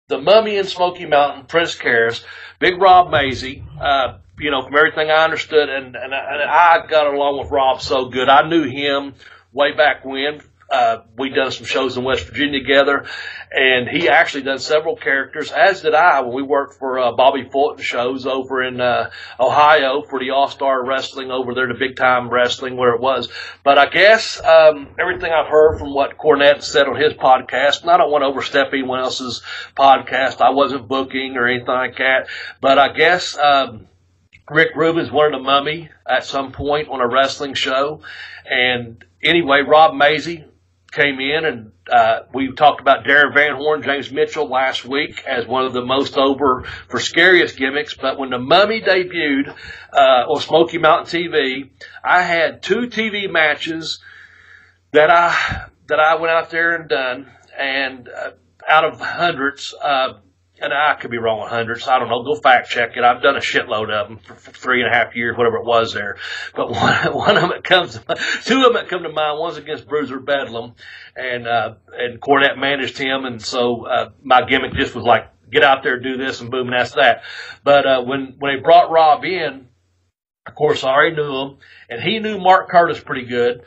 the Mummy in Smoky Mountain, Prince Kharis, Big Rob Mazie, from everything I understood, and I got along with Rob so good. I knew him way back when. We done some shows in West Virginia together, and he actually done several characters, as did I, when we worked for Bobby Fulton shows over in Ohio for the All-Star Wrestling over there, the Big Time Wrestling, where it was. But I guess everything I've heard from what Cornette said on his podcast, and I don't want to overstep anyone else's podcast. I wasn't booking or anything like that, but I guess Rick Rubin's wanted a Mummy at some point on a wrestling show. And anyway, Rob Mazie came in, and we talked about Darren Van Horn, James Mitchell last week as one of the most over for scariest gimmicks. But when the Mummy debuted on Smoky Mountain TV, I had 2 TV matches that I went out there and done, and out of hundreds, and I could be wrong on hundreds. I don't know. Go fact check it. I've done a shitload of them for 3.5 years, whatever it was there. But one of them two of them that come to mind. One's against Bruiser Bedlam, and Cornette managed him, and so my gimmick just was like, get out there, do this, and boom, and that's that. But when they brought Rob in, of course, I already knew him, and he knew Mark Curtis pretty good,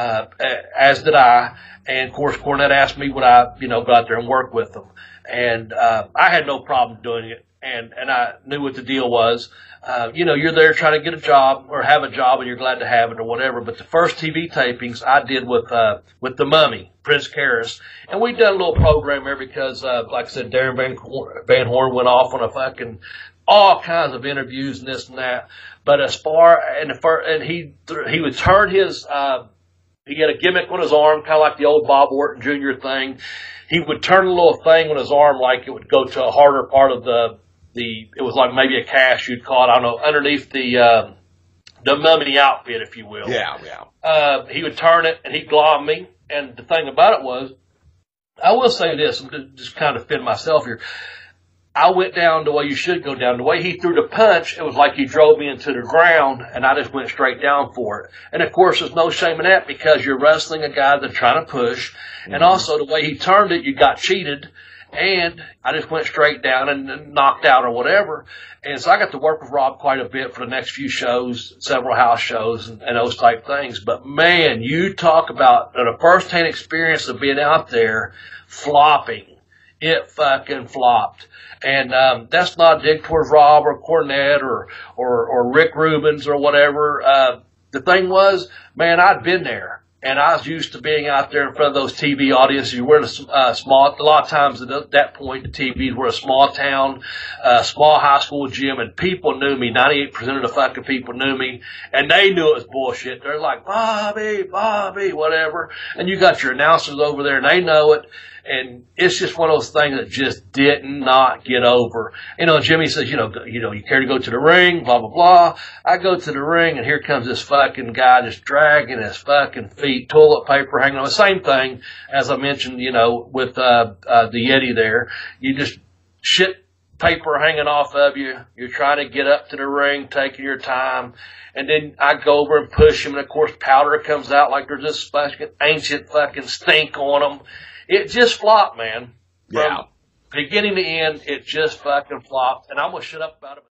as did I. And of course, Cornette asked me would I, go out there and work with him. And I had no problem doing it, and I knew what the deal was. You're there trying to get a job or have a job, and you're glad to have it or whatever. But the first TV tapings I did with the Mummy, Prince Kharis, and we done a little program there because, like I said, Darren Van Horn went off on a fucking all kinds of interviews and this and that. But as far and he would turn his he had a gimmick on his arm, kind of like the old Bob Orton Jr. thing. He would turn a little thing on his arm like it would go to a harder part of it was like maybe a cast you'd call it, I don't know, underneath the Mummy outfit, if you will. Yeah. He would turn it, and he'd glob me. And the thing about it was, I will say this, I'm just kind of defend myself here. I went down the way you should go down. The way he threw the punch, it was like he drove me into the ground, and I just went straight down for it. And, of course, there's no shame in that because you're wrestling a guy that's trying to push. Mm-hmm. And also the way he turned it, you got cheated. And I just went straight down and knocked out or whatever. And so I got to work with Rob quite a bit for the next few shows, several house shows and those type things. But, man, you talk about a first-hand experience of being out there flopping. It fucking flopped. And that's not a dig towards Rob or Cornette or Rick Rubens or whatever. The thing was, man, I'd been there. And I was used to being out there in front of those TV audiences. You were in a lot of times at that point, the TVs were a small town, small high school gym, and people knew me. 98% of the fucking people knew me, and they knew it was bullshit. They're like, Bobby, whatever. And you got your announcers over there, and they know it. And it's just one of those things that just did not get over. Jimmy says, you care to go to the ring, blah, blah, blah. I go to the ring, and here comes this fucking guy just dragging his fucking feet, toilet paper hanging on. The same thing, as I mentioned, with the Yeti there. You just shit paper hanging off of you. You're trying to get up to the ring, taking your time. And then I go over and push him, and, of course, powder comes out like there's this fucking ancient fucking stink on him. It just flopped, man. From beginning to end, it just fucking flopped. And I'm going to shut up about it.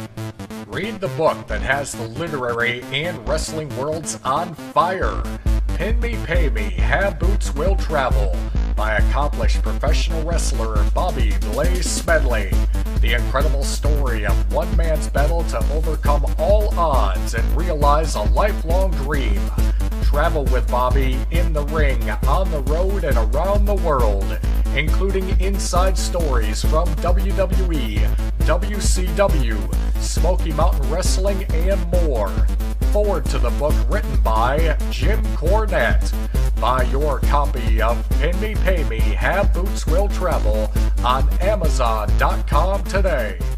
Read the book that has the literary and wrestling worlds on fire. Pin Me, Pay Me, Have Boots Will Travel by accomplished professional wrestler Bobby Blaze Smedley. The incredible story of one man's battle to overcome all odds and realize a lifelong dream. Travel with Bobby in the ring, on the road, and around the world, including inside stories from WWE, WCW, Smoky Mountain Wrestling, and more. Forward to the book written by Jim Cornette. Buy your copy of Pin Me, Pay Me, Have Boots Will Travel on Amazon.com today.